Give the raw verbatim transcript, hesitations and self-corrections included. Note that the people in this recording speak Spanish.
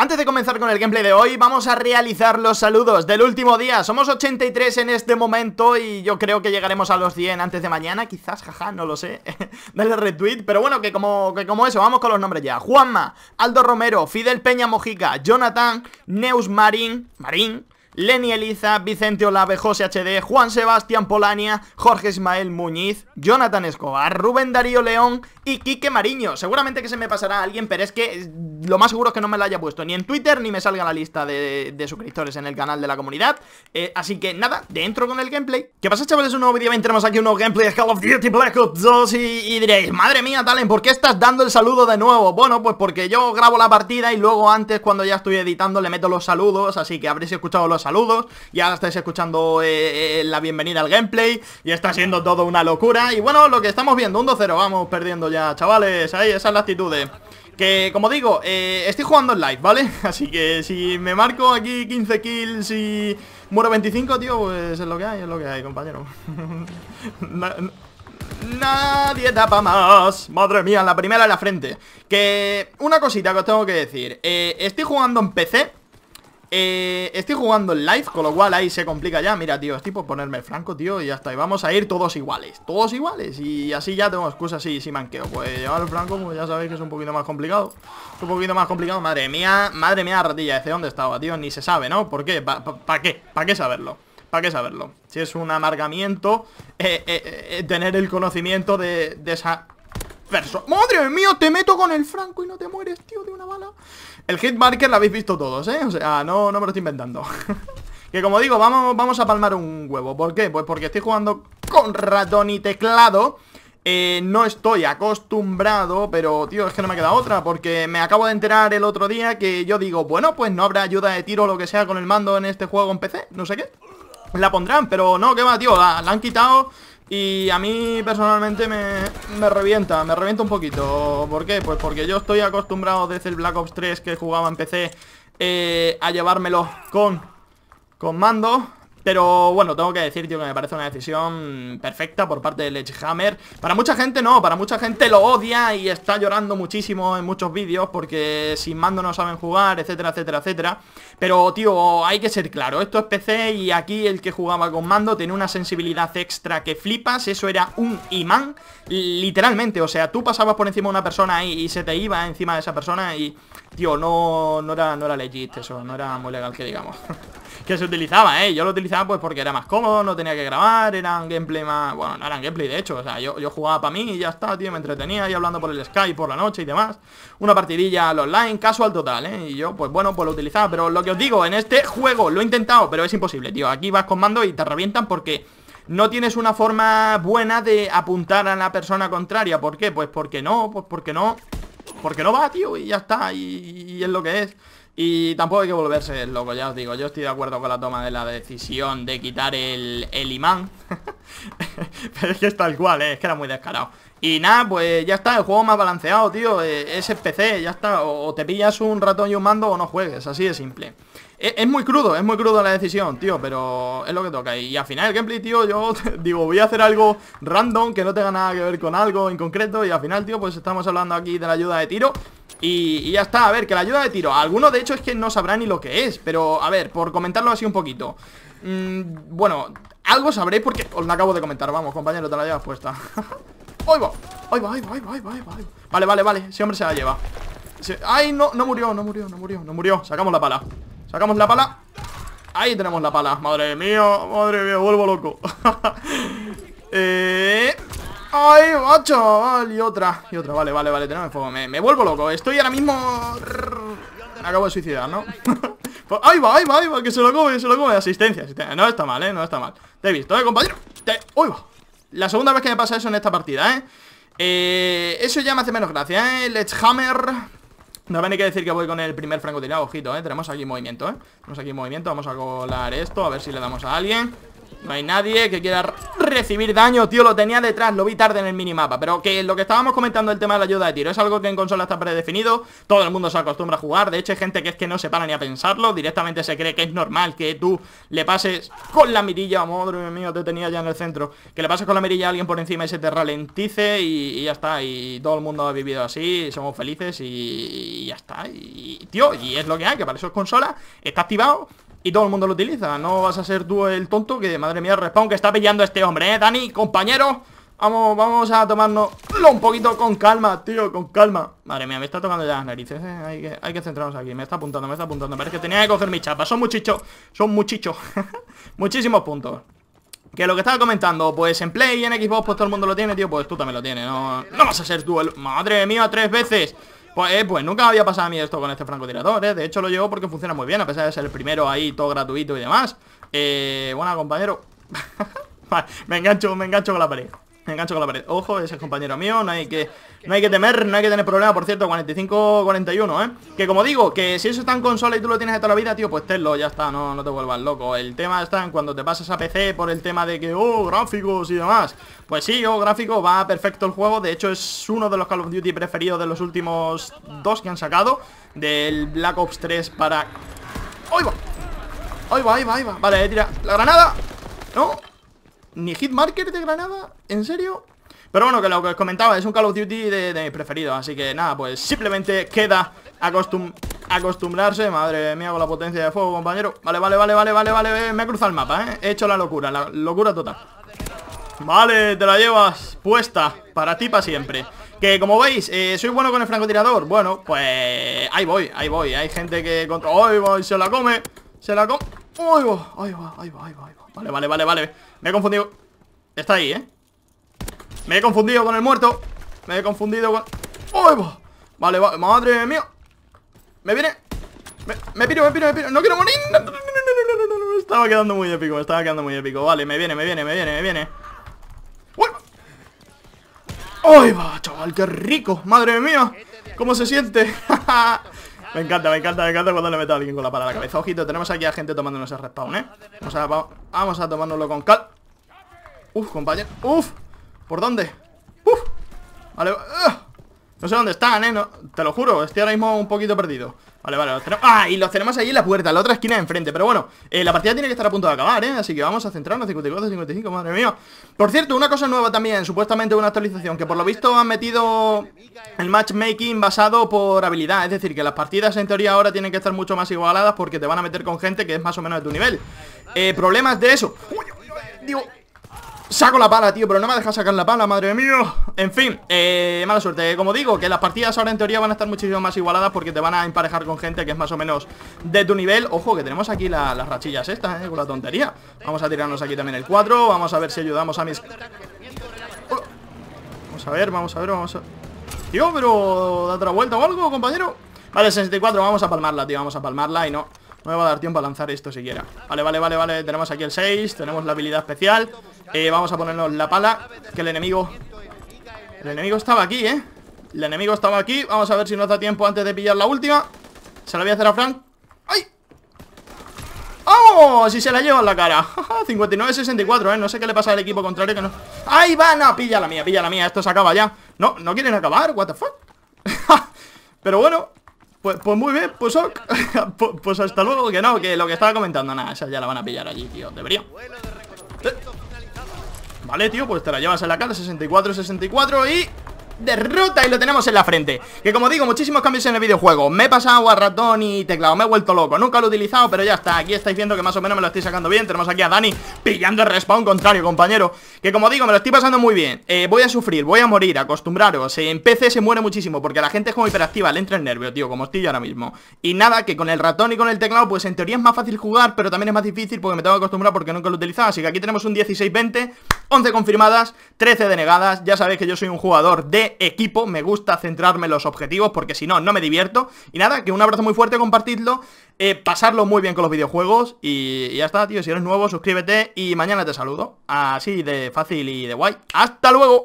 Antes de comenzar con el gameplay de hoy, vamos a realizar los saludos del último día. Somos ochenta y tres en este momento y yo creo que llegaremos a los cien antes de mañana. Quizás, jaja, no lo sé. Dale retweet, pero bueno, que como, que como eso, vamos con los nombres ya. Juanma, Aldo Romero, Fidel Peña Mojica, Jonathan, Neus Marín, Marín, Lenny Eliza, Vicente Olave, José H D, Juan Sebastián Polania, Jorge Ismael Muñiz, Jonathan Escobar, Rubén Darío León y Quique Mariño. Seguramente que se me pasará alguien, pero es que lo más seguro es que no me lo haya puesto ni en Twitter ni me salga la lista de, de suscriptores en el canal de la comunidad. eh, Así que nada, dentro con el gameplay. ¿Qué pasa, chavales? Un nuevo vídeo, tenemos aquí un nuevo gameplay de Call of Duty Black Ops dos y, y diréis, madre mía, Talen, ¿por qué estás dando el saludo de nuevo? Bueno, pues porque yo grabo la partida y luego antes, cuando ya estoy editando, le meto los saludos. Así que habréis escuchado los saludos y ahora estáis escuchando eh, eh, la bienvenida al gameplay y está siendo todo una locura. Y bueno, lo que estamos viendo, un dos cero, vamos perdiendo ya, chavales. Ahí, esa es la actitud. Que, como digo, eh, estoy jugando en live, ¿vale? Así que si me marco aquí quince kills y muero veinticinco, tío, pues es lo que hay, es lo que hay, compañero. Na Nadie tapa más. Madre mía, la primera en la frente. Que, una cosita que os tengo que decir, eh, estoy jugando en P C. Eh, estoy jugando en live, con lo cual ahí se complica ya. Mira, tío, estoy por ponerme el franco, tío, y ya está. Y vamos a ir todos iguales, todos iguales. Y así ya tengo excusas, sí, sí manqueo. Pues llevar el franco, pues ya sabéis que es un poquito más complicado. Es un poquito más complicado, madre mía. Madre mía, ratilla, ¿desde dónde estaba, tío? Ni se sabe, ¿no? ¿Por qué? ¿Para pa, pa qué? ¿Para qué saberlo? ¿Para qué saberlo? Si es un amargamiento, eh, eh, eh, tener el conocimiento de, de esa persona. ¡Madre mía! Te meto con el franco y no te mueres, tío, de una bala. El hitmarker lo habéis visto todos, ¿eh? O sea, no, no me lo estoy inventando. Que como digo, vamos, vamos a palmar un huevo. ¿Por qué? Pues porque estoy jugando con ratón y teclado. eh, No estoy acostumbrado, pero, tío, es que no me queda otra. Porque me acabo de enterar el otro día que yo digo, bueno, pues no habrá ayuda de tiro o lo que sea con el mando en este juego en P C, no sé qué. La pondrán, pero no, ¿qué va, tío? La, la han quitado. Y a mí personalmente me, me revienta, me revienta un poquito. ¿Por qué? Pues porque yo estoy acostumbrado desde el Black Ops tres que jugaba en P C eh, a llevármelo con, con mando. Pero bueno, tengo que decir, tío, que me parece una decisión perfecta por parte de Sledgehammer. Para mucha gente no, para mucha gente lo odia y está llorando muchísimo en muchos vídeos porque sin mando no saben jugar, etcétera, etcétera, etcétera. Pero, tío, hay que ser claro, esto es P C y aquí el que jugaba con mando tenía una sensibilidad extra que flipas. Eso era un imán, literalmente. O sea, tú pasabas por encima de una persona y, y se te iba encima de esa persona y, tío, no, no era, no era legit eso, no era muy legal que digamos. Que se utilizaba, eh, yo lo utilizaba pues porque era más cómodo, no tenía que grabar, eran gameplay más, bueno, no eran gameplay de hecho, o sea, yo, yo jugaba para mí y ya está, tío, me entretenía ahí hablando por el Skype por la noche y demás. Una partidilla al online, casual total, eh, y yo, pues bueno, pues lo utilizaba, pero lo que os digo, en este juego lo he intentado, pero es imposible, tío, aquí vas con mando y te revientan porque no tienes una forma buena de apuntar a la persona contraria. ¿Por qué? Pues porque no, pues porque no, porque no va, tío, y ya está, y, y es lo que es. Y tampoco hay que volverse loco, ya os digo. Yo estoy de acuerdo con la toma de la decisión de quitar el, el imán. Pero es que es tal cual, ¿eh? Es que era muy descarado. Y nada, pues ya está, el juego más balanceado, tío. Es el P C, ya está. O te pillas un ratón y un mando o no juegues, así de simple. Es, es muy crudo, es muy crudo la decisión, tío, pero es lo que toca. Y al final el gameplay, tío, yo digo, voy a hacer algo random que no tenga nada que ver con algo en concreto. Y al final, tío, pues estamos hablando aquí de la ayuda de tiro. Y, y ya está, a ver, que la ayuda de tiro, algunos de hecho es que no sabrán ni lo que es. Pero, a ver, por comentarlo así un poquito, mmm, bueno, algo sabréis porque os lo acabo de comentar. Vamos, compañero, te la llevas puesta. ¡Ahí va! ¡Ahí va, ahí va, ahí va, ahí va, ahí va! Vale, vale, vale, ese hombre se la lleva. se... ¡Ay, no! No murió, no murió, no murió, no murió. Sacamos la pala, sacamos la pala. Ahí tenemos la pala, madre mía, madre mía, vuelvo loco. Eh... ¡Ay, macho! Vale, y otra, y otra, vale, vale, vale, tenemos fuego, me, me vuelvo loco, estoy ahora mismo... Me acabo de suicidar, ¿no? ¡Ahí va, ahí va, ahí va! Que se lo come, se lo come, asistencia, asistencia. No está mal, ¿eh? No está mal. Te he visto, ¿eh, compañero? Te... ¡Uy, va! La segunda vez que me pasa eso en esta partida, ¿eh? Eh... Eso ya me hace menos gracia, ¿eh? Sledgehammer... No hay que decir que voy con el primer francotirado, ojito, ¿eh? Tenemos aquí movimiento, ¿eh? Tenemos aquí movimiento, vamos a colar esto, a ver si le damos a alguien. No hay nadie que quiera recibir daño, tío, lo tenía detrás, lo vi tarde en el minimapa. Pero que lo que estábamos comentando, el tema de la ayuda de tiro, es algo que en consola está predefinido. Todo el mundo se acostumbra a jugar, de hecho hay gente que es que no se para ni a pensarlo. Directamente se cree que es normal que tú le pases con la mirilla, madre mía, te tenía ya en el centro, que le pases con la mirilla a alguien por encima y se te ralentice y, y ya está. Y todo el mundo ha vivido así, somos felices y, y ya está. Y, tío, y es lo que hay, que para eso es consola, está activado y todo el mundo lo utiliza. No vas a ser tú el tonto que, madre mía, el respawn que está pillando este hombre, ¿eh, Dani? Compañero, vamos, vamos a tomárnoslo un poquito con calma, tío, con calma. Madre mía, me está tocando ya las narices, ¿eh? Hay que, hay que centrarnos aquí. Me está apuntando, me está apuntando. Parece que tenía que coger mi chapa. Son muchichos, son muchichos. Muchísimos puntos. Que lo que estaba comentando, pues en Play y en Xbox pues todo el mundo lo tiene, tío. Pues tú también lo tienes, no, no vas a ser tú el... Madre mía, tres veces. Pues, eh, pues nunca me había pasado a mí esto con este francotirador, eh. De hecho lo llevo porque funciona muy bien, a pesar de ser el primero ahí, todo gratuito y demás. Eh, bueno, compañero. Vale, me engancho, me engancho con la pared. Me engancho con la pared. Ojo, ese es compañero mío, no hay que no hay que temer, no hay que tener problema. Por cierto, cuarenta y cinco cuarenta y uno, ¿eh? Que como digo, que si eso está en consola y tú lo tienes de toda la vida, tío, pues tenlo, ya está, no, no te vuelvas loco. El tema está en cuando te pasas a P C por el tema de que, oh, gráficos y demás. Pues sí, oh, gráfico, va perfecto el juego. De hecho, es uno de los Call of Duty preferidos de los últimos dos que han sacado. Del Black Ops tres para... ¡Ahí va! ¡Ahí va, ahí va, ahí va! Vale, tira la granada. ¿No? ¿Ni hitmarker de granada? ¿En serio? Pero bueno, que lo que os comentaba, es un Call of Duty de, de mis preferidos. Así que nada, pues simplemente queda acostum acostumbrarse. Madre mía, con la potencia de fuego, compañero. Vale, vale, vale, vale, vale, vale. Me he cruzado el mapa, ¿eh? He hecho la locura, la locura total. Vale, te la llevas puesta. Para ti, para siempre. Que como veis, eh, soy bueno con el francotirador. Bueno, pues ahí voy, ahí voy. Hay gente que contra... ¡Ay, va! Se la come. Se la come. ¡Ay, va! ¡Ay, va! ¡Ay, va! ¡Ay, va! Vale, vale, vale, vale. Me he confundido. Está ahí, ¿eh? Me he confundido con el muerto. Me he confundido con... ¡Ay, va! Vale, va. Madre mía. Me viene. Me, me piro, me piro, me piro. No quiero morir. No, no, no, no, no, no, no. Me estaba quedando muy épico. Me estaba quedando muy épico. Vale, me viene, me viene, me viene, me viene. ¡Uy! ¡Ay, va, chaval! ¡Qué rico! ¡Madre mía! ¿Cómo se siente? Me encanta, me encanta, me encanta cuando le meto a alguien con la pala a la cabeza. Ojito, tenemos aquí a gente tomándonos el respawn, ¿eh? Vamos a, vamos a tomárnoslo con cal. Uf, compañero. Uf. ¿Por dónde? Uf. Vale. Uh. No sé dónde están, ¿eh? No, te lo juro, estoy ahora mismo un poquito perdido. Vale, vale, los tenemos... Ah, y los tenemos ahí en la puerta, en la otra esquina de enfrente. Pero bueno, eh, la partida tiene que estar a punto de acabar, ¿eh? Así que vamos a centrarnos. cincuenta y cuatro, cincuenta y cinco, madre mía. Por cierto, una cosa nueva también, supuestamente una actualización, que por lo visto han metido el matchmaking basado por habilidad. Es decir, que las partidas en teoría ahora tienen que estar mucho más igualadas, porque te van a meter con gente que es más o menos de tu nivel. eh, Problemas de eso. Uy, uy, uy, digo... Saco la pala, tío, pero no me deja sacar la pala, madre mía. En fin, eh, mala suerte. Como digo, que las partidas ahora en teoría van a estar muchísimo más igualadas, porque te van a emparejar con gente que es más o menos de tu nivel. Ojo, que tenemos aquí la, las rachillas estas, eh, con la tontería. Vamos a tirarnos aquí también el cuatro. Vamos a ver si ayudamos a mis... Oh. Vamos a ver, vamos a ver, vamos a... Tío, pero... ¿da otra vuelta o algo, compañero? Vale, sesenta y cuatro, vamos a palmarla, tío, vamos a palmarla y no... No me va a dar tiempo a lanzar esto siquiera. Vale, vale, vale, vale. Tenemos aquí el seis. Tenemos la habilidad especial. eh, Vamos a ponernos la pala. Que el enemigo... El enemigo estaba aquí, ¿eh? El enemigo estaba aquí. Vamos a ver si nos da tiempo antes de pillar la última. Se la voy a hacer a Frank. ¡Ay! ¡Oh! Si se la lleva en la cara. cincuenta y nueve sesenta y cuatro, ¿eh? No sé qué le pasa al equipo contrario que no... ¡Ahí va! No, pilla la mía, pilla la mía. Esto se acaba ya. No, no quieren acabar. What the fuck. Pero bueno... Pues, pues muy bien, pues ok. Pues hasta luego, que no, que lo que estaba comentando, nada, esas ya la van a pillar allí, tío, debería. eh. Vale, tío, pues te la llevas en la cara, sesenta y cuatro, sesenta y cuatro y... derrota, y lo tenemos en la frente. Que como digo, muchísimos cambios en el videojuego. Me he pasado a ratón y teclado, me he vuelto loco. Nunca lo he utilizado, pero ya está. Aquí estáis viendo que más o menos me lo estoy sacando bien. Tenemos aquí a Dani pillando el respawn contrario, compañero. Que como digo, me lo estoy pasando muy bien. eh, Voy a sufrir, voy a morir, acostumbraros. eh, En P C se muere muchísimo porque la gente es como hiperactiva, le entra el nervio, tío, como estoy yo ahora mismo. Y nada, que con el ratón y con el teclado, pues en teoría es más fácil jugar, pero también es más difícil porque me tengo que acostumbrar porque nunca lo he utilizado. Así que aquí tenemos un dieciséis veinte, once confirmadas, trece denegadas. Ya sabéis que yo soy un jugador de equipo, me gusta centrarme en los objetivos porque si no, no me divierto. Y nada, que un abrazo muy fuerte, compartidlo, eh, pasarlo muy bien con los videojuegos. Y, y ya está, tío, si eres nuevo, suscríbete y mañana te saludo. Así de fácil y de guay. ¡Hasta luego!